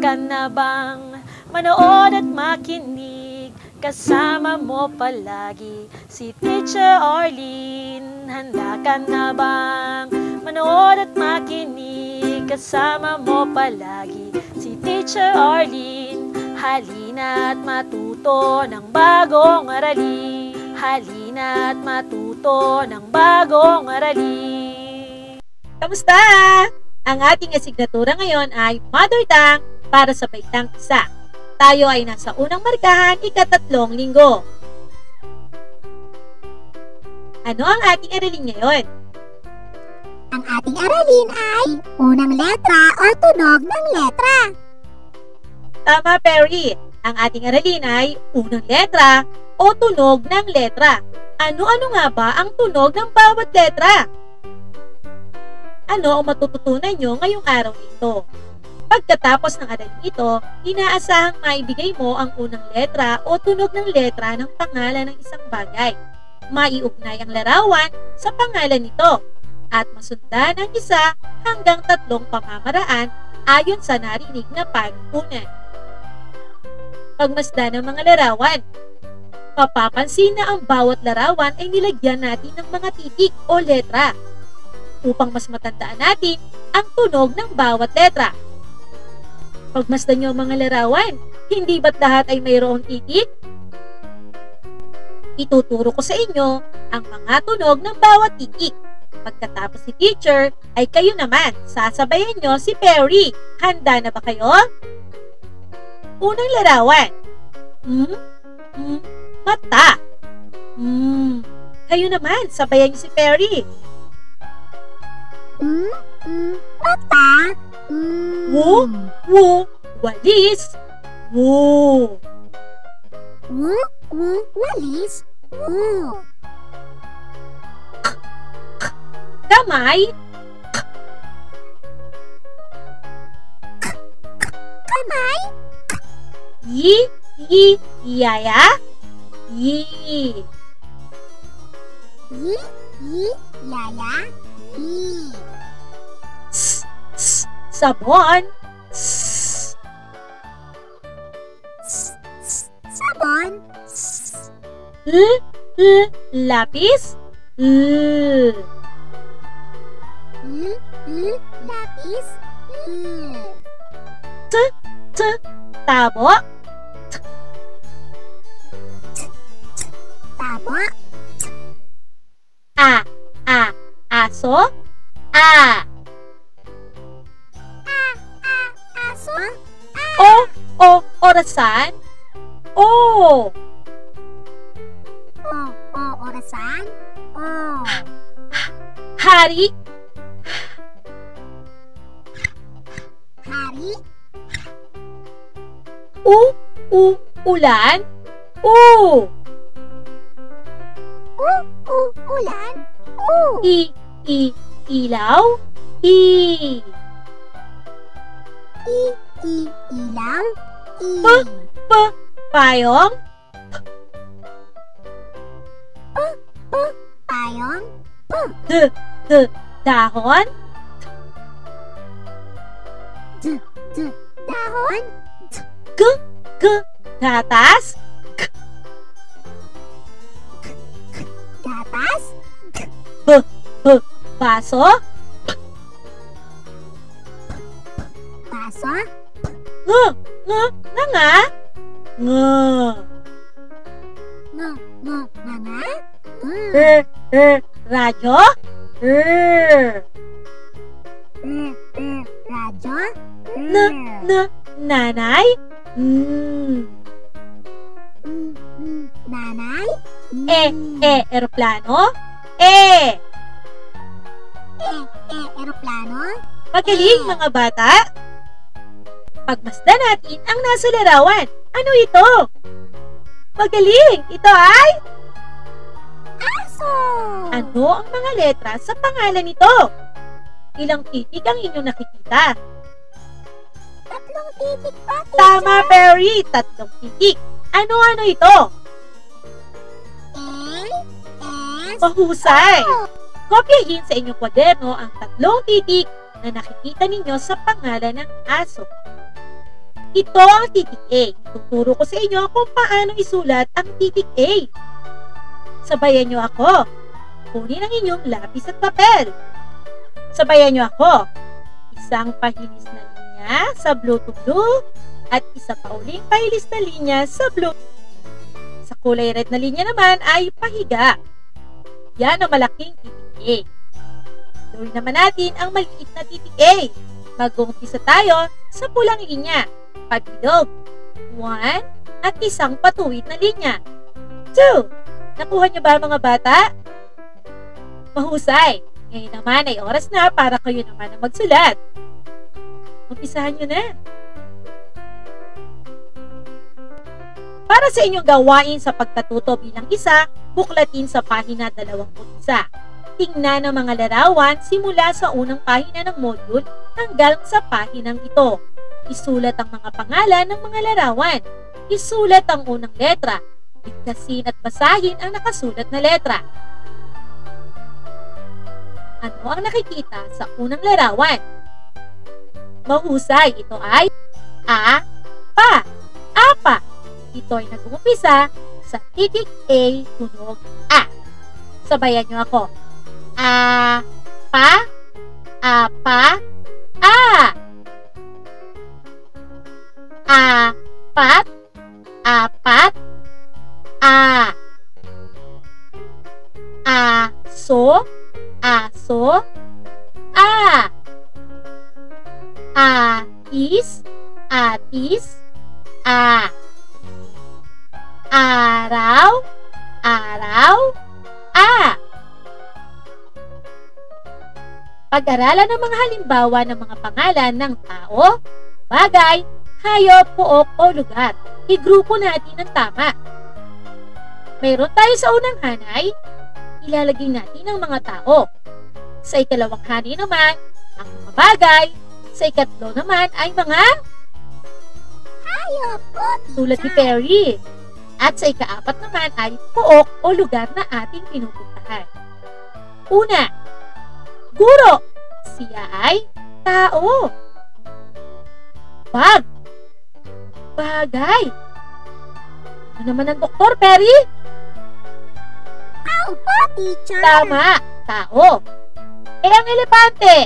ka na bang manood at makinig? Kasama mo palagi si Teacher Arlene. Handa ka na bang manood at makinig? Kasama mo palagi si Teacher Arlene. Halina at matuto ng bagong aralin. Halina at matuto ng bagong aralin. Kamusta? Ang ating asignatura ngayon ay Mother Tongue para sa baitang isa. Tayo ay nasa unang markahan, ika-3 linggo. Ano ang ating aralin ngayon? Ang ating aralin ay unang letra o tunog ng letra. Tama, Perry. Ang ating aralin ay unang letra o tunog ng letra. Ano-ano nga ba ang tunog ng bawat letra? Ano ang matututunan nyo ngayong araw nito? Pagkatapos ng aralin ito, inaasahang maibigay mo ang unang letra o tunog ng letra ng pangalan ng isang bagay. Maiugnay ang larawan sa pangalan nito at masundan ang isa hanggang 3 pamamaraan ayon sa narinig na panuntunan. Pagmasdan ng mga larawan, mapapansin na ang bawat larawan ay nilagyan natin ng mga titik o letra upang mas matandaan natin ang tunog ng bawat letra. Pagmasdan niyo ang mga larawan, hindi ba't lahat ay mayroong titik? Ituturo ko sa inyo ang mga tunog ng bawat titik. Pagkatapos si teacher, ay kayo naman, sasabayan niyo si Perry. Handa na ba kayo? Unang larawan. Mata. Kayo naman, sabayan niyo si Perry. Mata. Walis. Walis. Kamay. Kamay. Yaya. Yaya. Sabon. Sabon. Lapis. Lapis. Tabo. Tabo. Aso. Aso. Orasan. Orasan. Hari. Hari. Ulan. Ulan. Ilaw. Ilaw. Payong. Payong. Dahon. Dahon. Gatas. Gatas. Baso. Baso. Nga. Radyo. Radyo. Nanay. Nanay. Eroplano. Eroplano. Magaling mga bata. Pagmasdan natin ang nasa larawan. Ano ito? Magaling! Ito ay? Aso. Ano ang mga letra sa pangalan nito? Ilang titik ang inyong nakikita? 3 titik pa, teacher. Tama, Perry! 3 titik. Ano-ano ito? Mahusay! Kopyahin sa inyong kwaderno ang 3 titik na nakikita ninyo sa pangalan ng aso. Ito ang titik A. Ituturo ko sa inyo kung paano isulat ang titik A. Sabayan nyo ako. Kunin ang inyong lapis at papel. Sabayan nyo ako. Isang pahilis na linya sa blue to blue at isa pa uling pahilis na linya sa blue. Sa kulay red na linya naman ay pahiga. Yan ang malaking titik A. Gawin naman natin ang maliit na titik A. Mag-uumpisa tayo sa pulang linya. Pabilog. 1 at isang patuwid na linya. 2. Nakuha niyo ba mga bata? Mahusay. Ngayon naman ay oras na para kayo naman ang magsulat. Umpisahan niyo na. Para sa inyong gawain sa pagkatuto bilang isa, buklatin sa pahina 21. Tingnan ang mga larawan simula sa unang pahina ng module hanggang sa pahinang ito. Isulat ang mga pangalan ng mga larawan. Isulat ang unang letra. Bigkasin at basahin ang nakasulat na letra. Ano ang nakikita sa unang larawan? Mahusay, ito ay A, pa, apa. Ito ay nag-uumpisa sa titik A, tunog A. Sabayan niyo ako. A, pa, apa, a. Apat, apat, a. Aso, aso, a. Atis, atis, a. Araw, araw, a. Pag-aralan ng mga halimbawa ng mga pangalan ng tao, bagay, hayop, pook o lugar. I-grupo natin ng tama. Mayroon tayo sa unang hanay, ilalagay natin ang mga tao. Sa ikalawang hanay naman, ang mga bagay. Sa ikatlo naman ay mga Hayop po, tulad ni teacher. Perry. At sa ikaapat naman ay pook o lugar na ating pinupuntahan. Una, guro. Siya ay tao. Bag. Bagay. Ano naman ang doktor, Perry? Tao po, teacher. Tama, tao. Eh, ang elepante.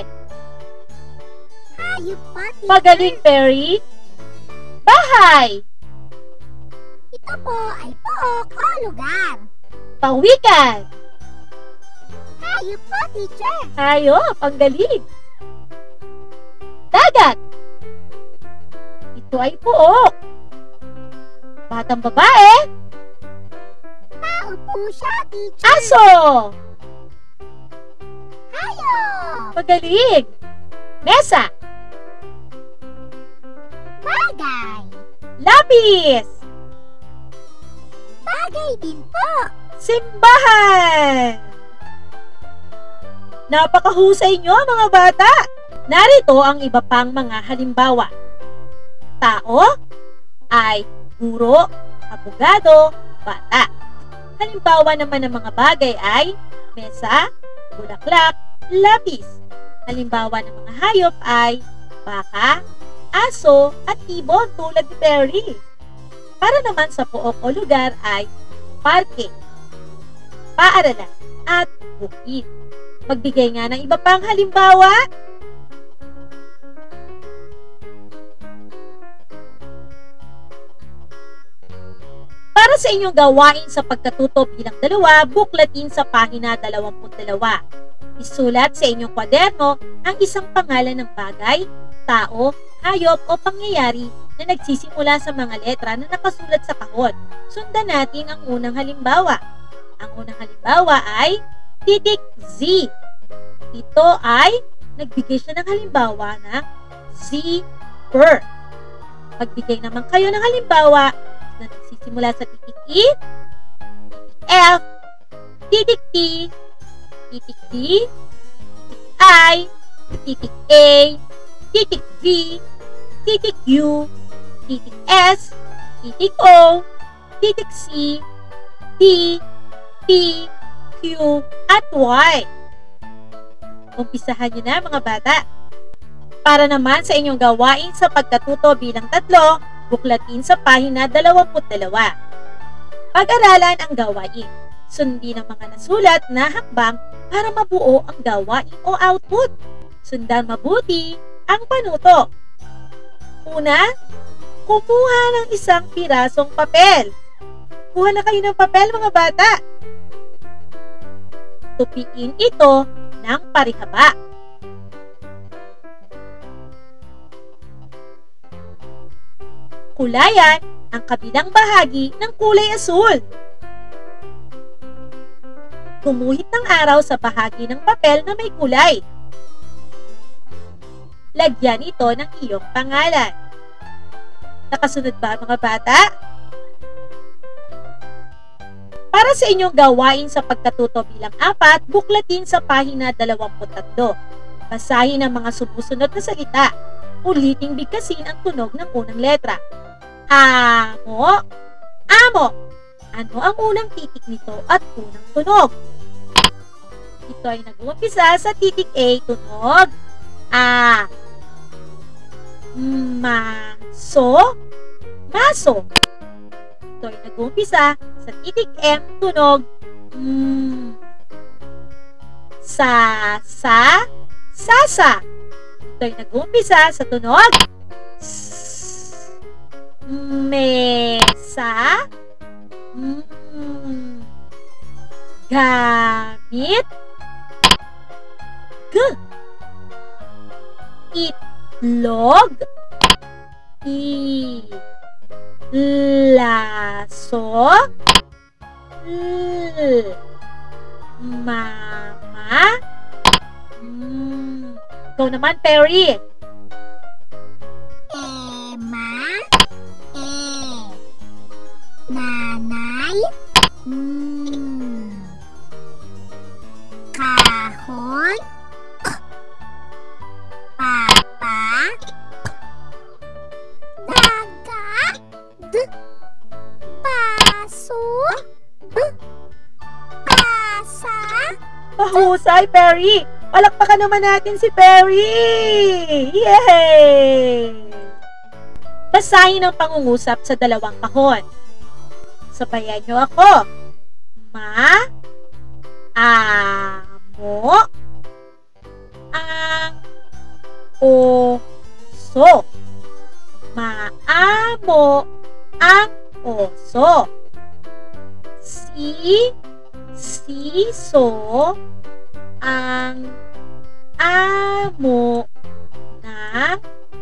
Hayop po, teacher. Magaling, Perry. Bahay. Ito po ay pook o lugar. Pawikan. Hayop po, teacher. Hayop, ang galing. Dagat. Ito ay pook. Batang babae. Tao po siya, teacher. Aso. Hayop. Magaling. Mesa. Bagay. Lapis. Bagay din po. Simbahan. Napakahusay nyo mga bata. Narito ang iba pang mga halimbawa. Tao ay guro, abogado, bata. Halimbawa naman ng mga bagay ay mesa, bulaklak, lapis. Halimbawa ng mga hayop ay baka, aso, at ibon tulad ni Perry. Para naman sa pook o lugar ay parke, paaralan, at bukid. Magbigay nga ng iba pang halimbawa. Para sa inyong gawain sa pagkatuto bilang dalawa, buklatin sa pahina 22. Isulat sa inyong kwaderno ang isang pangalan ng bagay, tao, hayop o pangyayari na nagsisimula sa mga letra na nakasulat sa kahon. Sundan natin ang unang halimbawa. Ang unang halimbawa ay titik Z. Ito ay nagbigay siya ng halimbawa ng zipper. Magbigay naman kayo ng halimbawa na nagsisimula sa titik E, titik F, titik T, titik D, titik I, titik A, titik V, titik U, titik S, titik O, titik C, D, P, Q, at Y. Umpisahan nyo na mga bata. Para naman sa inyong gawain sa pagkatuto bilang 3, buklatin sa pahina 22. Pag-aralan ang gawain. Sundin ang mga nasulat na hakbang para mabuo ang gawain o output. Sundan mabuti ang panuto. Una, kumuha ng isang pirasong papel. Kuha na kayo ng papel, mga bata. Tupiin ito ng parihaba. Kulayan ang kabilang bahagi ng kulay asul. Gumuhit ng araw sa bahagi ng papel na may kulay. Lagyan ito ng iyong pangalan. Nakasunod ba, mga bata? Para sa inyong gawain sa pagkatuto bilang 4, buklatin sa pahina 23. Basahin ang mga sumusunod na salita. Uliting bigkasin ang tunog ng unang letra. Amo, amo. Ano ang unang titik nito at unang tunog? Ito ay nag-uumpisa sa titik A, tunog A. Maso, maso. Ito ay nag-uumpisa sa titik M, tunog M. Sasa, sasa. Ito ay nag-uumpisa sa tunog S. Mesa, gamit, G. Itlog, I. Laso, L. Mama, Ikaw naman, Perry. Ema, nanay, kahon, papa, daga, paso, pasa. Mahusay, Perry! Palakpakan naman natin si Perry! Yay! Basahin ang pangungusap sa 2 kahon. Sabayan niyo ako. Amo, ang oso. Maamo ang oso. Siso ang amo ng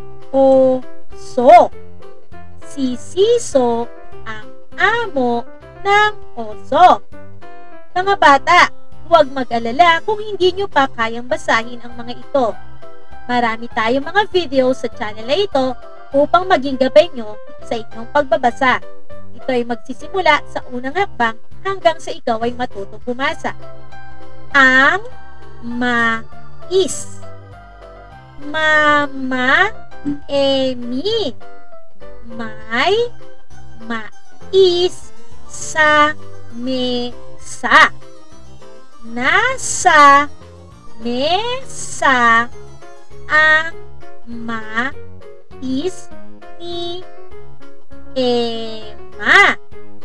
oso. Sisiso ang amo ng oso. Mga bata, huwag mag-alala kung hindi nyo pa kayang basahin ang mga ito. Marami tayong mga video sa channel na ito upang maging gabay nyo sa inyong pagbabasa. Ito ay magsisimula sa unang hakbang hanggang sa ikaw ay matutong bumasa. Ang mais. Mama Emi. May mais sa mesa. Nasa mesa ang mais ni Emma.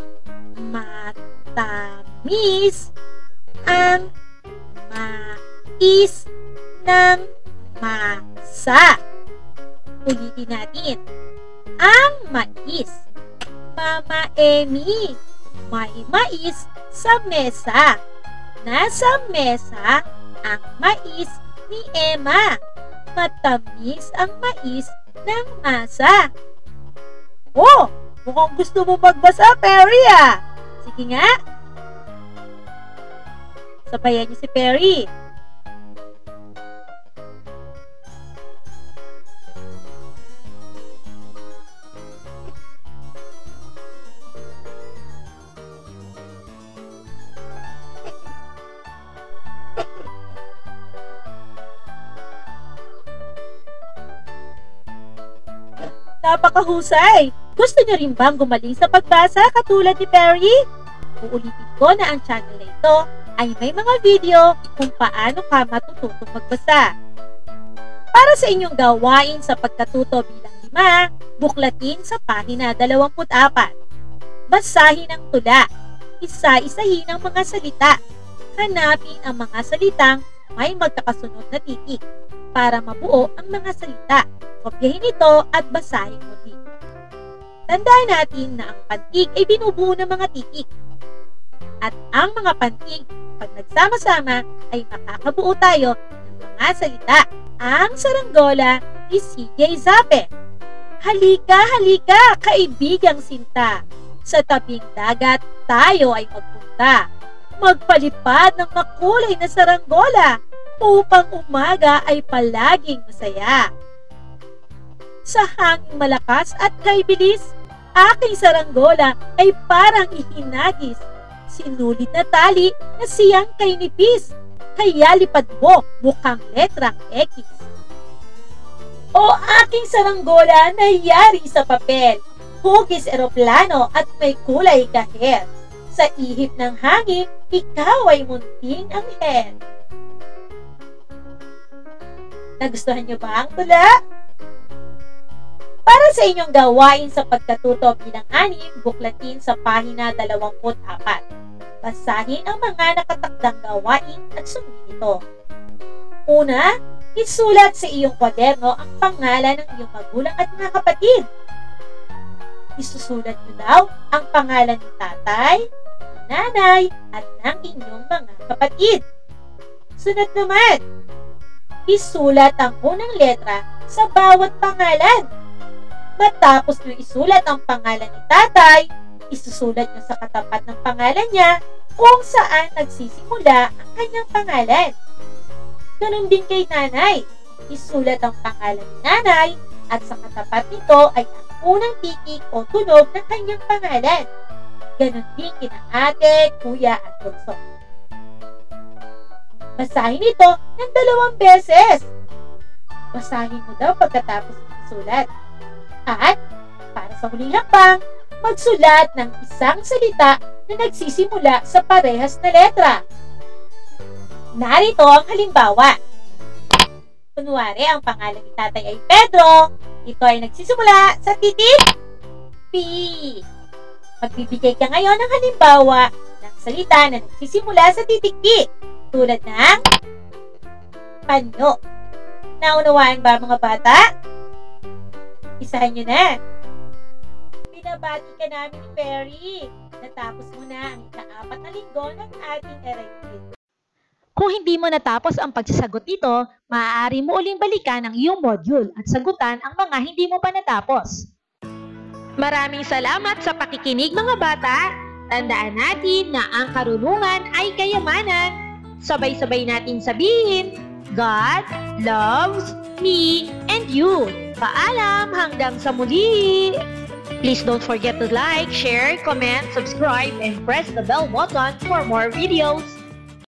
Matamis ang mais ng masa. Ulitin natin. Ang mais. Mama Emi, may mais sa mesa. Nasa mesa ang mais ni Emma. Matamis ang mais ng masa. Oh, mukhang gusto mo magbasa, Perry, ah. Sige nga. Sabayan niyo si Perry. Napakahusay! Gusto niyo rin bang gumaling sa pagbasa katulad ni Perry? Uulitin ko na ang channel na ito ay may mga video kung paano ka matututong magbasa. Para sa inyong gawain sa pagkatuto bilang 5, buklatin sa pahina 24. Basahin ang tula. Isa-isahin ang mga salita. Hanapin ang mga salitang may magkakasunod na titik para mabuo ang mga salita. Kopyahin ito at basahin muli. Tandaan natin na ang pantig ay binubuo ng mga titik. At ang mga pantig, pag nagsama-sama, ay makakabuo tayo ng mga salita. Ang saranggola ni CJ Zape. Halika, halika, kaibigang sinta. Sa tabing dagat, tayo ay magpunta. Magpalipad ng makulay na saranggola upang umaga ay palaging masaya. Sa hanging malakas at kay bilis, aking saranggola ay parang ihinagis. Sinulit na tali na siyang kay nipis, kaya lipad mo mukhang letrang X. O aking saranggola na yari sa papel, hugis eroplano at may kulay kahel. Sa ihip ng hangin, ikaw ay munting anghel. Nagustuhan niyo ba ang tula? Para sa inyong gawain sa pagkatuto bilang 6, buklatin sa pahina 24. Basahin ang mga nakatakdang gawain at sundin ito. Una, isulat sa iyong kwaderno ang pangalan ng iyong magulang at mga kapatid. Isusulat niyo daw ang pangalan ni tatay, ni nanay, at ng inyong mga kapatid. Sunod naman, isulat ang unang letra sa bawat pangalan. Matapos niyo isulat ang pangalan ni tatay, isusulat niyo sa katapat ng pangalan niya kung saan nagsisimula ang kanyang pangalan. Ganon din kay nanay. Isulat ang pangalan ni nanay at sa katapat nito ay ang unang titik o tunog ng kanyang pangalan. Ganon din kina ate, kuya at bunso. Basahin ito ng 2 beses. Basahin mo daw pagkatapos isulat. At para sa huling hakbang, magsulat ng isang salita na nagsisimula sa parehas na letra. Narito ang halimbawa. Kunwari, ang pangalan ni tatay ay Pedro. Ito ay nagsisimula sa titik P. Magbibigay ka ngayon ng halimbawa ng salita na nagsisimula sa titik P. Tulad ng panyo. Naunawaan ba mga bata? Isahan nyo na. Binabati ka namin ni Perry. Natapos mo na ang ika-4 na linggo ng ating arayunin. Kung hindi mo natapos ang pagsasagot nito, maaari mo uling balikan ang iyong module at sagutan ang mga hindi mo pa natapos. Maraming salamat sa pakikinig mga bata. Tandaan natin na ang karunungan ay kayamanan. Sabay-sabay natin sabihin, God loves me and you. Paalam hanggang sa muli! Please don't forget to like, share, comment, subscribe, and press the bell button for more videos.